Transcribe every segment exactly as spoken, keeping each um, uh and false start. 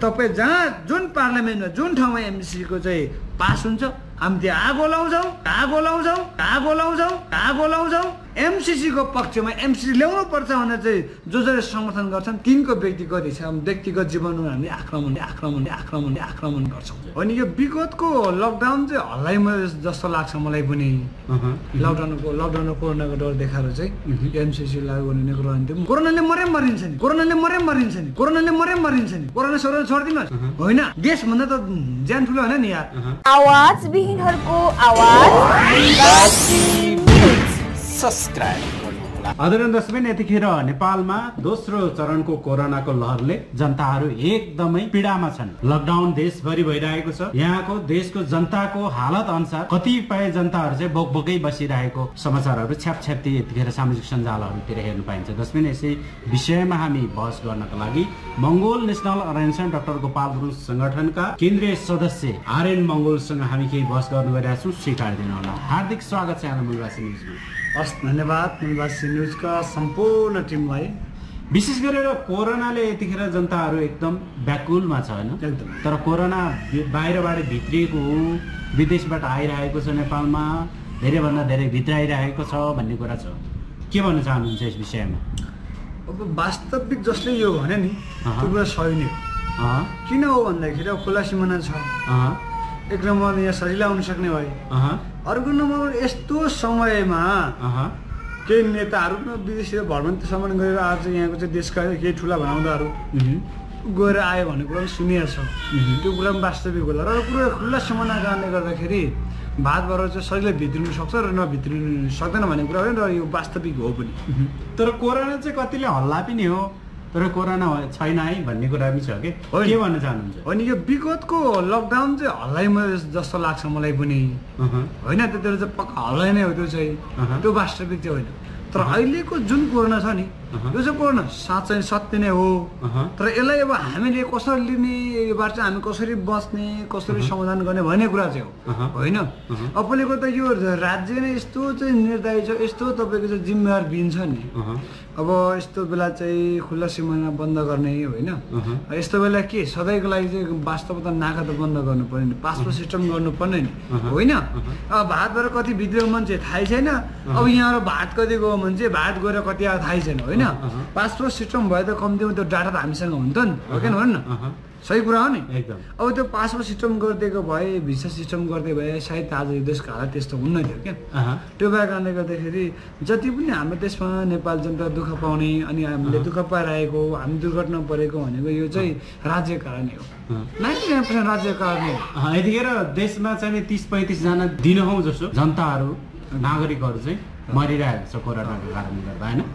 तपाईँ जहाँ जुन पार्लियामेन्टमा जुन ठाउँमा एमसिसीको चाहिँ पास हुन्छ हामी त्यहाँ आगो लाउँछौँ आगो लाउँछौँ आगो लाउँछौँ आगो लाउँछौँ एमसिसीको पक्षमा एमसिसी ल्याउनु पर्छ भनेर चाहिँ जो जसले समर्थन गर्छन् तिनको व्यक्तिगत हिसाब व्यक्तिगत जीवनमा हामी आक्रमण आक्रमण आक्रमण आक्रमण गर्छौँ। अनि यो विगतको लकडाउन चाहिँ हल्लाइ जस्तो लाग्छ मलाई पनि। लकडाउनको लकडाउनको कोरोनाको डर देखाएर चाहिँ एमसिसी लागु गर्ने कुरो अन्त्य कोरोनाले मरे मरिन्छ नि कोरोनाले मरे मरिन्छ नि कोरोनाले मरे मरिन्छ नि कोरोना छोडेर छोडिदिनुहोस् होइन देशभन्दा त ज्यान ठुलो होइन नि यार। आवाज विहीनहरूको आवाज सब्स्क्राइब आदरणीय दर्शकबिन यतिखेर नेपालमा दोस्रो चरणको कोरोनाको लहरले जनताहरू एकदमै पीडामा छन्। लकडाउन देशभरि भइरहेको छ। यहाँको देशको जनताको हालत अनुसार कतिपय जनताहरू चाहिँ बोकबोकै बसिरहेको समाचारहरू छ्यापछ्याप्ती यतिखेर सामाजिक सञ्जालहरूतिर हेर्न पाइन्छ। दर्शकबिन यसै विषयमा हामी बहस गर्नका लागि Mongol national arrangement doctor Gopal Gurung संगठनका केन्द्रीय सदस्य आरएन मंगोलसँग हामी केही बहस गर्न गइरहेका छौँ। स्वीकार दिनुहोला। हार्दिक स्वागत छ यहाँलाई मुलबासी न्युजमा। हस् धन्यवाद मुलबासी न्युजका सम्पूर्ण टिमलाई। विशेष गरेर कोरोनाले यतिखेर जनताहरू एकदम व्याकुलमा छ होइन। एकदम तर कोरोना बाहिरबाट भित्रिएको हो विदेशबाट आइरहेको छ नेपालमा धेरैभन्दा धेरै भित्र आइरहेको छ भन्ने कुरा छ। के भन्न चाहनुहुन्छ यस विषयमा? अब वास्तविक जसले यो भने नि त्यो कुरा सही नै हो। किन हो भन्दाखेरि अब खुला सिमाना छ। एक नम्बर यहाँ सजिलो आउन सक्ने भए। अर्को नम्बर यस्तो समयमा केही नेताहरू विदेशी भ्रमण भ्रमण गरेर आज यहाँको चाहिँ देशका केही ठुला भनाउँदाहरू गएर आयो भन्ने कुरा पनि सुनिएको छ। त्यो कुरा पनि वास्तविक होला र कुरा खुल्ला सिमाना कारणले गर्दाखेरि भारतबाट चाहिँ सजिलै भित्रिनु सक्छ र नभित्रिनु सक्दैन भन्ने कुरा हो र यो वास्तविक हो पनि। तर कोरोना चाहिँ कतिले हल्ला पनि हो तर कोरोना छैन है भन्ने कुरा पनि छ के के भन्न चाहनुहुन्छ? अनि यो विगतको लकडाउन चाहिँ हल्लाइ जस्तो लाग्छ मलाई पनि होइन। त्यतिखेर चाहिँ पक्का हल्लाइ नै हो त्यो चाहिँ त्यो वास्तविक चाहिँ होइन। तर अहिलेको जुन कोरोना छ नि यो चाहिँ कोरोना साँच्चै सत्य नै हो। तर यसलाई अब हामीले कसरी लिने योबाट चाहिँ हामी कसरी बस्ने कसरी समाधान गर्ने भन्ने कुरा चाहिँ हो होइन। अहिलेको त यो राज्य नै यस्तो चाहिँ निर्दयी छ यस्तो तपाईँको चाहिँ जिम्मेवार दिन्छ नि। अब यस्तो बेला चाहिँ खुल्ला सिमाना बन्द गर्ने होइन। यस्तो बेला के सधैँको लागि चाहिँ वास्तवता नाका त बन्द गर्नु पर्ने नि पासपोर्ट सिस्टम गर्नुपर्ने नि होइन। अब भारतबाट कति भित्र मान्छे थाहै छैन। अब यहाँबाट भारत कति गयो मान्छे भारत गएर कति आयो थाहै छैन होइन। पासपोर्ट सिस्टम भए त कम्तीमा त्यो डाटा त हामीसँग हुन्छ नि हो कि भन न सही कुरा हो नि एकदम। अब त्यो पासपोर्ट सिस्टम गरिदिएको भए भिसा सिस्टम गर्दै भए सायद आज यो देशको हालत त्यस्तो हुन्न थियो क्या। त्यो भएको कारणले गर्दाखेरि जति पनि हाम्रो देशमा नेपाल जनता दुःख पाउने अनि हामीले दुःख पाइरहेको हामी दुर्घटना परेको भनेको यो चाहिँ राज्य कारणै हो। नाइन्टी नाइन पर्सेन्ट राज्य कारणै हो। यतिखेर देशमा चाहिँ तिस पैँतिसजना दिनहुँ जस्तो जनताहरू नागरिकहरू चाहिँ मरिरहेको छ कोरोनाको कारणले गर्दा होइन।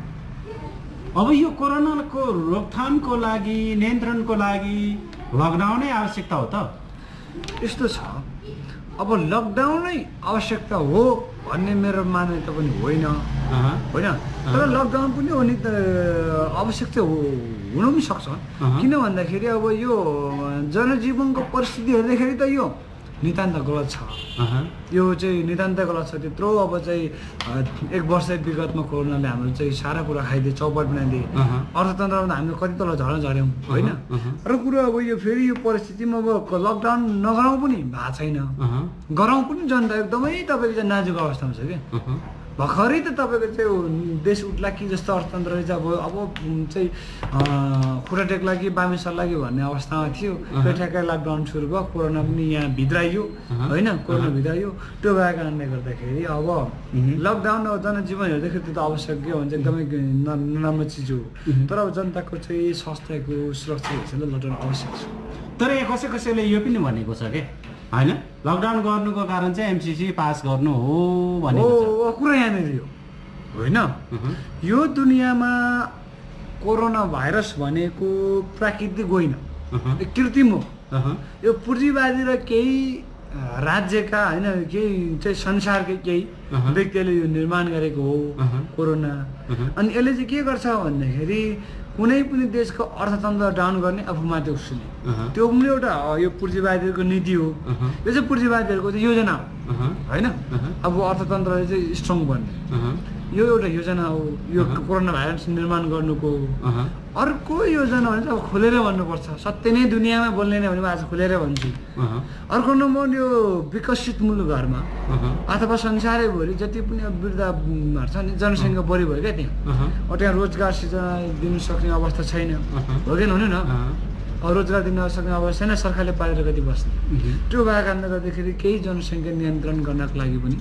अब यो कोरोनाको रोकथामको लागि नियन्त्रणको लागि लकडाउनै आवश्यकता हो त? यस्तो छ अब लकडाउनै आवश्यकता हो भन्ने मेरो मान्यता पनि होइन होइन। तर लकडाउन पनि हो नि त आवश्यक चाहिँ हुन पनि सक्छ। किन भन्दाखेरि अब यो जनजीवनको परिस्थिति हेर्दाखेरि त यो नितान्त गलत छ। यो चाहिँ नितान्त गलत छ। त्यत्रो अब चाहिँ एक वर्ष विगतमा कोरोनाले हाम्रो चाहिँ सारा कुरा खाइदिए चौपट बनाइदिए अर्थतन्त्रमा हामीले कति तल झर्न झऱ्यौँ होइन। र कुरा अब यो फेरि यो परिस्थितिमा अब लकडाउन नगराउँ पनि भएको छैन गराउँ पनि जनता एकदमै तपाईँको चाहिँ नाजुक अवस्थामा छ क्या। भर्खरै त तपाईँको चाहिँ देश उठ्ला कि जस्तो अर्थतन्त्र चाहिँ अब अब चाहिँ खुट्टा टेक्ला कि बामे सर्ला कि भन्ने अवस्थामा थियो। त्यो ठ्याक्कै लकडाउन सुरु भयो कोरोना पनि यहाँ भित्राइयो होइन कोरोना भित्राइयो। त्यो भएको कारणले गर्दाखेरि अब लकडाउन अब जनजीवन हेर्दाखेरि त्यो त आवश्यक के भन्छ एकदमै नराम्रो चिज हो। तर अब जनताको चाहिँ स्वास्थ्यको सुरक्षा हिसाबले लकडाउन आवश्यक छ। तर यहाँ कसै कसैले यो पनि भनेको छ कि होइन लकडाउन गर्नुको कारण चाहिँ एमसिसी पास गर्नु हो भनेको छ। कुरा यहाँनिर यो होइन। यो दुनियाँमा कोरोना भाइरस भनेको प्राकृतिक होइन कृत्रिम हो। यो पुँजीवादी र केही राज्यका होइन केही चाहिँ संसारकै केही व्यक्तिले यो निर्माण गरेको हो कोरोना। अनि यसले चाहिँ के गर्छ भन्दाखेरि कुनै पनि देशको अर्थतन्त्र डाउन गर्ने आफूमाथि उसिल्ने त्यो पनि एउटा यो पुँजीवादीहरूको नीति हो। यो चाहिँ पुँजीवादीहरूको चाहिँ योजना हो होइन। अब अर्थतन्त्र चाहिँ स्ट्रङ बन्ने यो एउटा योजना हो, यो कोरोना भाइरस निर्माण गर्नुको। अर्को योजना भने चाहिँ अब खुलेर भन्नुपर्छ, सत्य नै दुनियाँमा बोल्ने नै भने आज खुलेर भन्छु। अर्को नम्बर यो विकसित मुलुकहरूमा अथवा संसारैभरि जति पनि अब वृद्धहरू छ नि, जनसङ्ख्या बढी भयो क्या त्यहाँ, त्यहाँ रोजगार सिर्जना दिनु सक्ने अवस्था छैन, हो कि हुनु न, रोजगार दिन सक्ने अवस्था छैन, सरकारले पालेर कति बस्ने। त्यो भएको कारणले गर्दाखेरि केही जनसङ्ख्या नियन्त्रण गर्नको लागि पनि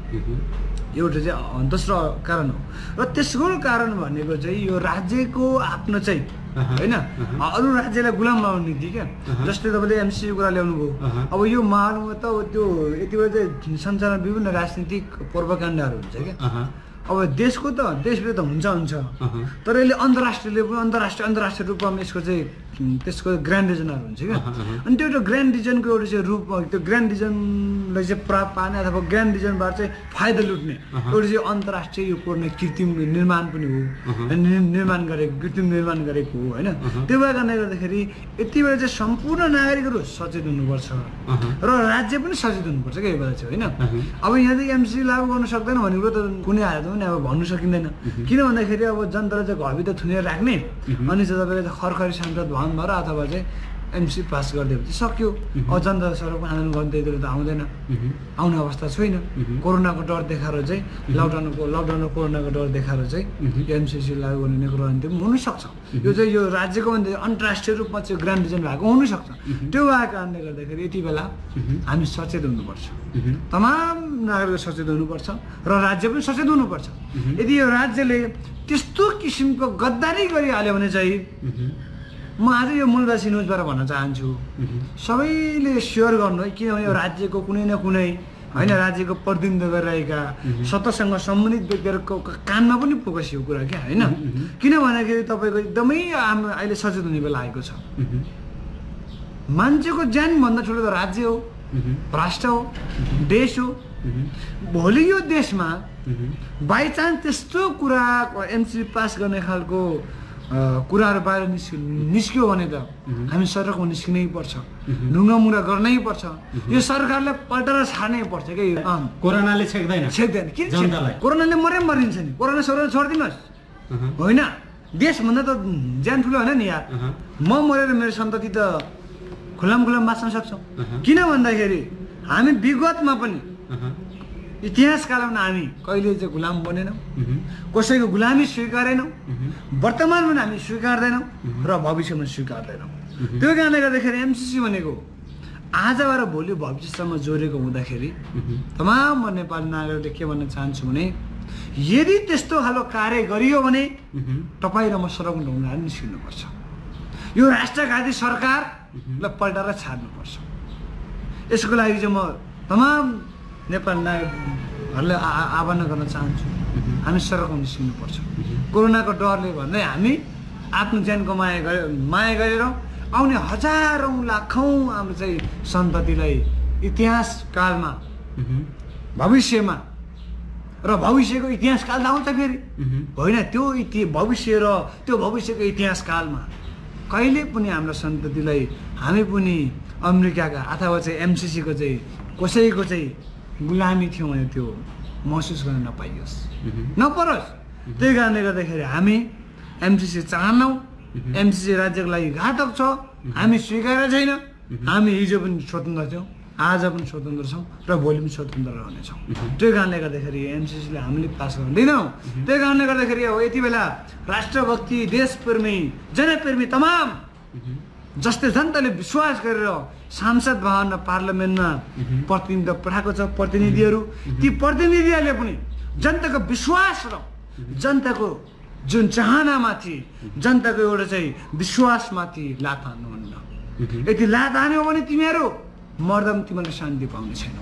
एउटा चाहिँ दोस्रो कारण हो। र त्यसको कारण भनेको चाहिँ यो राज्यको आफ्नो चाहिँ होइन, अरू राज्यलाई गुलाम बनाउने नीति क्या। जस्तै तपाईँले एमसिसी कुरा ल्याउनु भयो, अब यो माहौलमा त त्यो यति बेला चाहिँ संसारमा विभिन्न राजनीतिक प्रोपागान्डाहरू हुन्छ क्या। अब देशको त देशले त हुन्छ हुन्छ, तर यसले अन्तर्राष्ट्रिय लेभल अन्तर्राष्ट्रिय अन्तर्राष्ट्रिय रूपमा यसको चाहिँ त्यसको ग्रान्ड डिजनहरू हुन्छ क्या। अनि त्यो एउटा ग्रान्ड डिजनको एउटा चाहिँ रूप, त्यो ग्रान्ड डिजनलाई चाहिँ प्राप्त पार्ने अथवा ग्रान्ड डिजनबाट चाहिँ फाइदा लुट्ने एउटा चाहिँ अन्तर्राष्ट्रिय यो पूर्ण कृत्रिम निर्माण पनि हो, निर्माण गरेको कृत्रिम निर्माण गरेको हो होइन। त्यो भएर कारणले गर्दाखेरि यति बेला चाहिँ सम्पूर्ण नागरिकहरू सचेत हुनुपर्छ र राज्य पनि सचेत हुनुपर्छ क्या यो बेला चाहिँ होइन। अब यहाँदेखि एमसिसी लागू गर्न सक्दैन भन्ने कुरो त कुनै हालतमा पनि अब भन्नु सकिँदैन, किन भन्दाखेरि अब जनतालाई चाहिँ घरभित्र थुनेर राख्ने अनि चाहिँ तपाईँले खरखरी सांसद भवन भएर अथवा चाहिँ एमसी पास गरिदियो भने चाहिँ सक्यो। अब जनता सडकमा आन्दोलन गर्नु त्यति बेला त आउँदैन, आउने अवस्था छैन। कोरोनाको डर देखाएर चाहिँ लकडाउनको लकडाउन र कोरोनाको डर देखाएर चाहिँ एमसिसी लागू गर्ने कुरो अन्त्य पनि हुनसक्छ। यो चाहिँ यो राज्यको भन्दा अन्तर्राष्ट्रिय रूपमा चाहिँ ग्रान्ड डिजन भएको हुनसक्छ। त्यो भएको कारणले गर्दाखेरि यति बेला हामी सचेत हुनुपर्छ, तमाम नागरिक सचेत हुनुपर्छ र राज्य पनि सचेत हुनुपर्छ। यदि यो राज्यले त्यस्तो किसिमको गद्दारी गरिहाल्यो भने चाहिँ म आज यो मूलवासी न्युजबाट भन्न चाहन्छु, सबैले सेयर गर्नु है, किनभने यो राज्यको कुनै न कुनै होइन राज्यको प्रतिनिधित्व गरिरहेका सत्तासँग सम्बन्धित व्यक्तिहरूको कानमा पनि पुगोस् यो कुरा क्या होइन। किन भन्दाखेरि तपाईँको एकदमै हाम्रो अहिले सचेत हुने बेला आएको छ। मान्छेको ज्यानभन्दा ठुलो त राज्य हो, राष्ट्र हो, देश हो। भोलि यो देशमा बाइचान्स त्यस्तो कुरा एमसी पास गर्ने खालको कुराहरू बाहिर निस्कि निस्क्यो भने त हामी सडकमा निस्किनै पर्छ, ढुङ्गा मुङ्गा गर्नै पर्छ, यो सरकारले पल्टेर छाड्नै पर्छ क्या। कोरोनाले छेक्दैन छेक्दैन किन कोरोनाले मरे मरिन्छ नि, कोरोना सरोना छोडिदिनुहोस् होइन। देशभन्दा त ज्यान ठुलो होइन नि यार, म मरेर मेरो सन्तति त खुल्लाम खुल्लाम बाँच्न सक्छौँ। किन भन्दाखेरि हामी विगतमा पनि इतिहास कालमा हामी कहिले चाहिँ गुलाम बनेनौँ, कसैको गुलामी स्वीकारेनौँ, वर्तमानमा पनि हामी स्वीकार्दैनौँ र भविष्यमा स्वीकार्दैनौँ। त्यो कारणले गर्दाखेरि एमसिसी भनेको आजबाट भोलि भविष्यसम्म जोडेको हुँदाखेरि तमाम नेपाली नागरिकले के भन्न चाहन्छु भने यदि त्यस्तो खालको कार्य गरियो भने तपाईँ र म सडकमा ढुङ्गा निस्किनुपर्छ, यो राष्ट्रघाती सरकारलाई पल्टाएर छाड्नुपर्छ। यसको लागि चाहिँ म तमाम नेपाली नागरिकहरूलाई आह्वान गर्न चाहन्छु, हामी सडकमा निस्किनुपर्छ। कोरोनाको डरले भन्दै हामी आफ्नो ज्यानको माया गरे माया गरेर आउने हजारौँ लाखौँ हाम्रो चाहिँ सन्ततिलाई इतिहास कालमा भविष्यमा र भविष्यको इतिहास काल त आउँछ फेरि होइन, त्यो इति भविष्य र त्यो भविष्यको इतिहास कालमा कहिले पनि हाम्रो सन्ततिलाई हामी पनि अमेरिकाका अथवा चाहिँ एमसिसीको चाहिँ कसैको चाहिँ गुलामी थियौँ भने त्यो महसुस गर्न नपाइयोस्, नपरोस्। त्यही कारणले गर्दाखेरि हामी एमसिसी चाहन्नौँ, एमसिसी राज्यको लागि घातक छ, हामी स्वीकारेको छैन। हामी हिजो पनि स्वतन्त्र थियौँ, आज पनि स्वतन्त्र छौँ र भोलि पनि स्वतन्त्र रहनेछौँ। त्यही कारणले गर्दाखेरि एमसिसीले हामीले पास गर्दैनौँ। त्यही कारणले गर्दाखेरि अब यति बेला राष्ट्रभक्ति, देशप्रेमी, जनप्रेमी तमाम जस्तै जनताले विश्वास गरेर सांसद भवन र पार्लियामेन्टमा प्रतिनिधित्व पठाएको छ प्रतिनिधिहरू, ती प्रतिनिधिहरूले पनि जनताको विश्वास र जनताको जुन चाहनामाथि, जनताको एउटा चाहिँ विश्वासमाथि लात हान्नुहुन्न। यदि लात हान्यो भने तिमीहरू मर्दा पनि तिमीहरूले शान्ति पाउने छैनौ,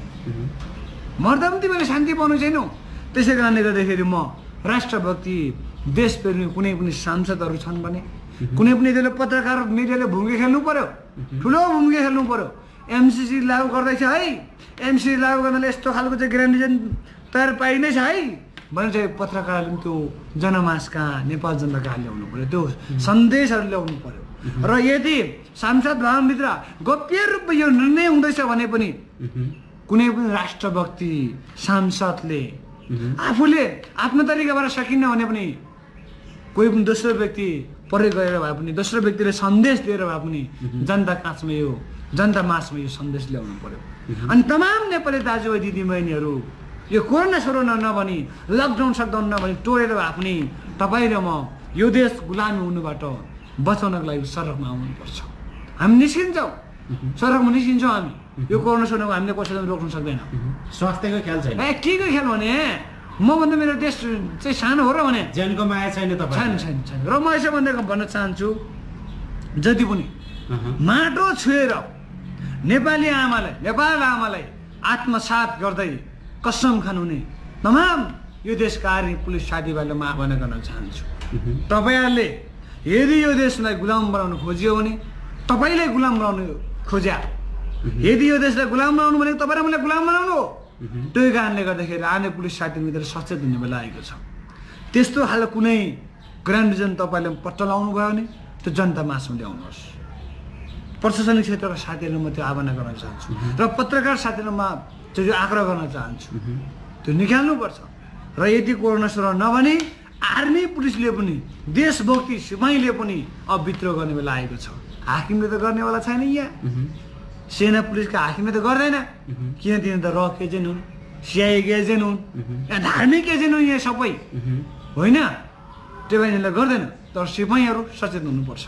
मर्दा पनि तिमीहरूले शान्ति पाउने छैनौ। त्यसै कारणले गर्दाखेरि म राष्ट्रभक्ति, देशप्रेमी कुनै पनि सांसदहरू छन् भने, कुनै पनि त्यसले पत्रकार मिडियाले भूमिका खेल्नु पर्यो, ठुलो भूमिका खेल्नु पर्यो। एमसिसी लागू गर्दैछ है, एमसिसी लागू गर्नाले यस्तो खालको चाहिँ ग्रान्ड डिजन तयार पाइँदैछ है भने चाहिँ पत्रकारले पनि त्यो जनमास कहाँ, नेपाल जनता कहाँ ल्याउनु पर्यो, त्यो सन्देशहरू ल्याउनु पर्यो। र यदि सांसद भवनभित्र गोप्य रूपमा यो निर्णय हुँदैछ भने पनि कुनै पनि राष्ट्रभक्ति सांसदले आफूले आफ्नो तरिकाबाट सकिन्न भने पनि कोही पनि दोस्रो व्यक्ति परे गएर भए पनि दोस्रो व्यक्तिले सन्देश दिएर भए पनि जनता काँचमा यो जनता माझमा यो सन्देश ल्याउनु पर्यो। अनि तमाम नेपाली दाजुभाइ दिदीबहिनीहरू यो कोरोना सोरोना नभनी लकडाउन सकडाउन नभनी टोरेर भए पनि तपाईँ र म यो देश गुलामी हुनुबाट बचाउनको लागि सडकमा आउनुपर्छ। हामी निस्किन्छौँ, सडकमा निस्किन्छौँ हामी। यो कोरोना सोरोनाको हामीले कसैले रोक्न सक्दैन। स्वास्थ्यको ख्याल छैन। ए के को ख्याल भने मभन्दा मेरो देश चाहिँ सानो हो र भने ज्यानको माया छैन तपाईँ? छैन छैन छैन। र म यसो भन्दै भन्न चाहन्छु, जति पनि माटो छुएर नेपाली आमालाई नेपाल आमालाई आत्मसात गर्दै कसम खानुहुने तमाम यो देशका आर्मी पुलिस साथीभाइलाई म आह्वान गर्न चाहन्छु। तपाईँहरूले यदि यो देशलाई गुलाम बनाउनु खोजियो भने तपाईँले गुलाम बनाउनु खोज्या, यदि यो देशलाई गुलाम बनाउनु भनेको तपाईँ र मलाई गुलाम बनाउनु हो। त्यो कारणले गर्दाखेरि आर्मी पुलिस साथीभित्र सचेत हुने बेला आएको छ। त्यस्तो खालको कुनै ग्रान्ड रिजन तपाईँले पत्ता लगाउनु भयो भने त्यो जनता माझमा ल्याउनुहोस्। प्रशासनिक क्षेत्रका साथीहरू म त्यो आह्वान गर्न चाहन्छु र पत्रकार साथीहरूमा त्यो आग्रह गर्न चाहन्छु, त्यो निकाल्नुपर्छ। र यदि कोरोना सोरोना नभने आर्मी पुलिसले पनि देशभक्ति सिपाहीले पनि अब विद्रोह गर्ने बेला आएको छ। हाकिमले त गर्नेवाला छैन, यहाँ सेना पुलिसका हाकिमले त गर्दैन, किन तिनी त र एजेन्ट हुन्, सिआइएको एजेन्ट हुन्, यहाँ धार्मिक एजेन्ट हुन्, यहाँ सबै होइन। त्यो बाहिनीलाई गर्दैन, तर सिपाहीहरू सचेत हुनुपर्छ।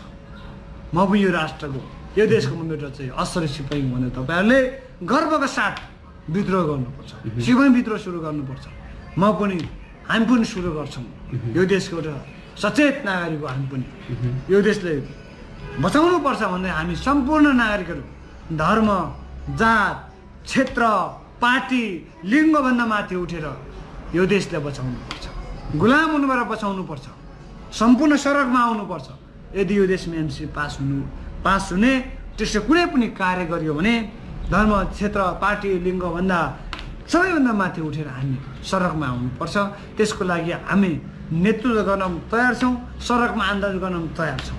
म पनि यो राष्ट्रको यो देशको म एउटा चाहिँ असरी सिपाही भनेर तपाईँहरूले गर्वका साथ विद्रोह गर्नुपर्छ, सिपाही विद्रोह सुरु गर्नुपर्छ। म पनि हामी पनि सुरु गर्छौँ। यो देशको एउटा सचेत नागरिक हो हामी पनि। यो देशलाई बचाउनु पर्छ भन्दै हामी सम्पूर्ण नागरिकहरू धर्म, जात, क्षेत्र, पार्टी, लिङ्गभन्दा माथि उठेर यो देशलाई बचाउनु पर्छ, गुलाम हुनुबाट बचाउनु पर्छ, सम्पूर्ण सडकमा आउनुपर्छ। यदि यो देशमा एमसी पास हुनु पास हुने त्यसो कुनै पनि कार्य गरियो भने धर्म, क्षेत्र, पार्टी, लिङ्गभन्दा सबैभन्दा माथि उठेर हामी सडकमा आउनुपर्छ। त्यसको लागि हामी नेतृत्व गर्न तयार छौँ, सडकमा आन्दोलन गर्न तयार छौँ।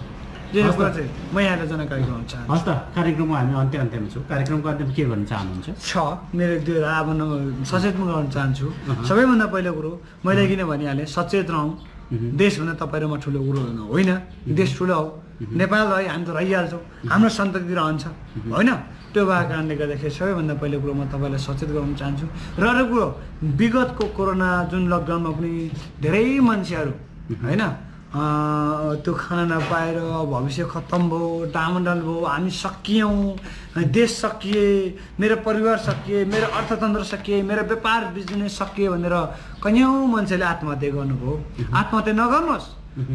यो कुरा चाहिँ म यहाँलाई जानकारी गराउन चाहन्छु। हस् त, कार्यक्रममा हामी अन्त्य अन्त्यमा छौँ। कार्यक्रमको अन्त्यमा के गर्न चाहनुहुन्छ? छ मेरो दुई आह्वान सचेत म गर्न चाहन्छु। सबैभन्दा पहिलो कुरो मैले किन भनिहालेँ, सचेत रहौँ। देशभन्दा तपाईँ र म ठुलो कुरो होइन, देश ठुलो हो, नेपाल है, हामी त रहिहाल्छौँ, हाम्रो सन्तति रहन्छ होइन। त्यो भएको कारणले गर्दाखेरि सबैभन्दा पहिलो कुरो म तपाईँलाई सचेत गराउन चाहन्छु। र अरू कुरो विगतको कोरोना जुन लकडाउनमा पनि धेरै मान्छेहरू होइन त्यो खाना नपाएर भविष्य खत्तम भयो, डामाडोल भयो, हामी सकियौँ, देश सकिए, मेरो परिवार सकिए, मेरो अर्थतन्त्र सकिए, मेरो व्यापार बिजनेस सकिए भनेर कयौँ मान्छेले आत्महत्या गर्नुभयो। आत्महत्या नगर्नुहोस्।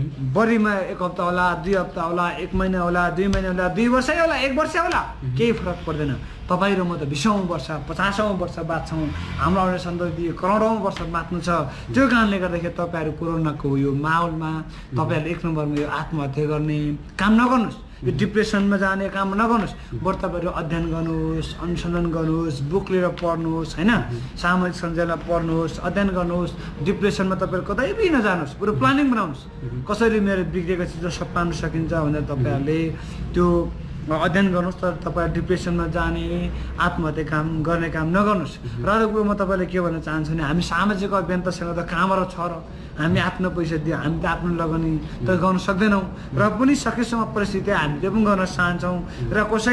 बढीमा एक हप्ता होला, दुई हप्ता होला, एक महिना होला, दुई महिना होला, दुई वर्षै होला, एक वर्ष होला, केही फरक पर्दैन। तपाईँ र म त बिसौँ वर्ष पचासौँ वर्ष बाँच्छौँ, हाम्रो आउने सन्तति करोडौँ वर्ष बाँच्नु छ। त्यो कारणले गर्दाखेरि तपाईँहरू कोरोनाको यो माहौलमा तपाईँहरूले एक नम्बरमा यो आत्महत्या गर्ने काम नगर्नुहोस्, यो डिप्रेसनमा जाने काम नगर्नुहोस्। बरु तपाईँहरू अध्ययन गर्नुहोस्, अनुसन्धान गर्नुहोस्, बुक लिएर पढ्नुहोस् होइन, सामाजिक सञ्जालमा पढ्नुहोस्, अध्ययन गर्नुहोस्। डिप्रेसनमा तपाईँहरू कतै पनि नजानुहोस्, बरु प्लानिङ बनाउनुहोस्, कसरी मेरो बिग्रेको चिज सपाउनु सकिन्छ भनेर तपाईँहरूले त्यो अध्ययन गर्नुहोस्। तर तपाईँ डिप्रेसनमा जाने आत्महत्या काम गर्ने काम नगर्नुहोस्। र अरू कुरो म तपाईँलाई के भन्न चाहन्छु भने हामी सामाजिक अभियन्तासँग त कहाँबाट छ र, हामी आफ्नो पैसा दियो, हामी त आफ्नो लगानी त गर्न सक्दैनौँ। र पनि सकेसम्म परिस्थिति हामीले पनि गर्न चाहन्छौँ। र कसै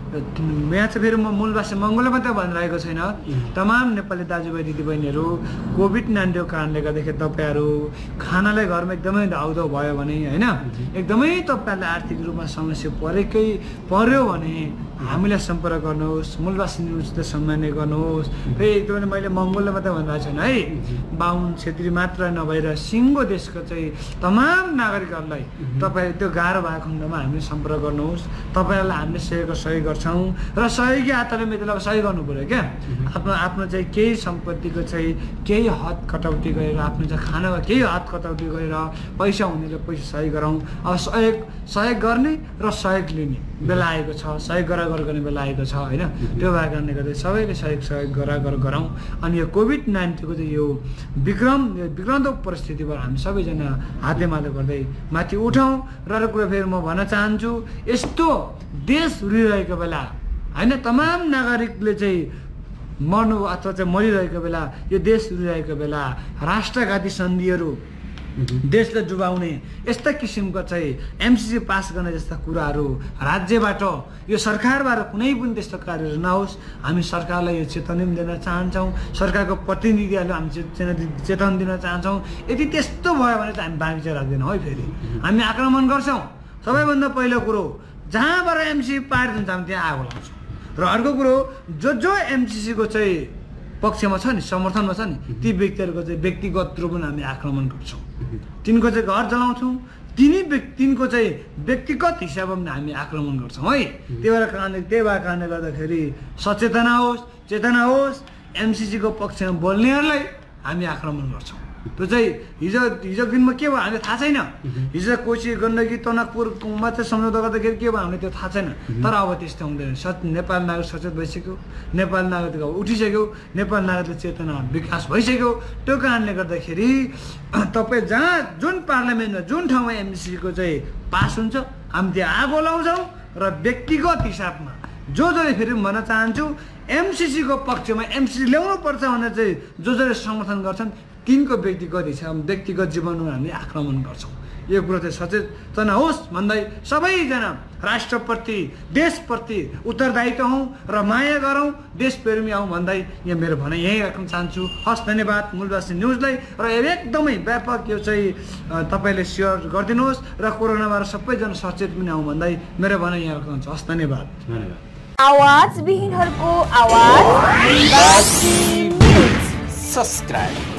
यहाँ चाहिँ फेरि म मूलवासी मङ्गोलमा मात्रै भनिरहेको छैन, तमाम नेपाली दाजुभाइ दिदीबहिनीहरू कोभिड नाइन्टिनको कारणले गर्दाखेरि तपाईँहरू खानालाई घरमा एकदमै धाउधो भयो भने होइन, एकदमै तपाईँहरूलाई आर्थिक रूपमा समस्या परेकै पर्यो भने हामीलाई सम्पर्क गर्नुहोस्, मूलवासी न्युजले सम्मान्य गर्नुहोस्। फेरि एकदमै मैले मङ्गोलले मात्रै भनिरहेको छैन है, बाहुन छेत्री मात्र नभएर सिङ्गो देशको चाहिँ तमाम नागरिकहरूलाई तपाईँ त्यो गाह्रो भएको खण्डमा हामीले सम्पर्क गर्नुहोस्। तपाईँहरूलाई हामीले सहयोग सहयोग गर्छौँ र सहयोगी हातले मित्रलाई सहयोग गर्नु पऱ्यो क्या। आफ्नो आफ्नो चाहिँ केही सम्पत्तिको चाहिँ केही हद कटौती गरेर, आफ्नो चाहिँ खानाको केही हद कटौती गरेर पैसा हुनेले पैसा सहयोग गरौँ। अब सहयोग सहयोग गर्ने र सहयोग लिने बेला आएको छ, सहयोग गरा गर गर्ने बेला आएको छ होइन। त्यो भएको कारणले गर्दा सबैले सहयोग सहयोग गरा गर गरौँ। अनि यो कोभिड नाइन्टिनको चाहिँ यो विक्रम विक्रमको परिस्थितिबाट हामी सबैजना हातेमालो गर्दै माथि उठौँ। र अरू कुरा फेरि म भन्न चाहन्छु, यस्तो देश रुइरहेको बेला होइन, तमाम नागरिकले चाहिँ मर्नु अथवा चाहिँ मरिरहेको बेला यो देश रुइरहेको बेला राष्ट्रघाती सन्धिहरू देशलाई डुबाउने यस्ता किसिमको चाहिँ एमसिसी पास गर्ने जस्ता कुराहरू राज्यबाट यो सरकारबाट कुनै पनि त्यस्तो कार्यहरू नहोस्। हामी सरकारलाई यो चेतवनी दिन चाहन्छौँ, सरकारको प्रतिनिधिहरूले हामी चेतवनी दिन चाहन्छौँ। यदि त्यस्तो भयो भने चाहिँ हामी बाँकी चाहिँ राख्दैनौँ है, फेरि हामी आक्रमण गर्छौँ। सबैभन्दा पहिलो कुरो जहाँबाट एमसिसी पारित हुन्छ हामी त्यहाँ आगो लगाउँछौँ। र अर्को कुरो जो जो एमसिसीको चाहिँ पक्षमा छ नि, समर्थनमा छ नि, ती व्यक्तिहरूको चाहिँ व्यक्तिगत रूपमा हामी आक्रमण गर्छौँ। तिनको चाहिँ घर जलाउँछौँ, तिनी व्यक्ति तिनको चाहिँ व्यक्तिगत हिसाबमा हामी आक्रमण गर्छौँ है। त्यही भएर कारणले त्यही भएर कारणले गर्दाखेरि सचेतना होस्, चेतना होस्, एमसिसीको पक्षमा बोल्नेहरूलाई हामी आक्रमण गर्छौँ। त्यो चाहिँ हिजो हिजो दिनमा के भयो हामीलाई थाहा छैन। हिजो कोशी गण्डकी तनकपुरमा चाहिँ सम्झौता गर्दाखेरि के भयो हामीलाई त्यो थाहा छैन। तर अब त्यस्तो हुँदैन। सच नेपाल नागरिक सचेत भइसक्यो, नेपाल नागरिक अब उठिसक्यो, नेपाल नागरिकको चेतना विकास भइसक्यो। त्यो कारणले गर्दाखेरि तपाईँ जहाँ जुन पार्लियामेन्टमा जुन ठाउँमा एमसिसीको चाहिँ पास हुन्छ हामी त्यहाँ आगो लाउँछौँ। र व्यक्तिगत हिसाबमा जो जसले फेरि भन्न चाहन्छु एमसिसीको पक्षमा एमसिसी ल्याउनु पर्छ भनेर चाहिँ जो जसले समर्थन गर्छन् तिनको व्यक्तिगत हिसाब व्यक्तिगत जीवनमा हामी आक्रमण गर्छौँ। यो कुरो चाहिँ सचेतना होस् भन्दै सबैजना राष्ट्रप्रति देशप्रति उत्तरदायित्व हौँ र माया गरौँ, देशप्रेमी हौँ भन्दै यहाँ मेरो भनाइ यहीँ राख्न चाहन्छु। हस्, धन्यवाद मूलवासी न्युजलाई। र एकदमै व्यापक यो चाहिँ तपाईँले सेयर गरिदिनुहोस् र कोरोनाबाट सबैजना सचेत पनि हौँ भन्दै मेरो भनाइ यहाँ राख्न चाहन्छु। हस्, धन्यवाद। आवाज विहीनहरूको आवाज सब्सक्राइब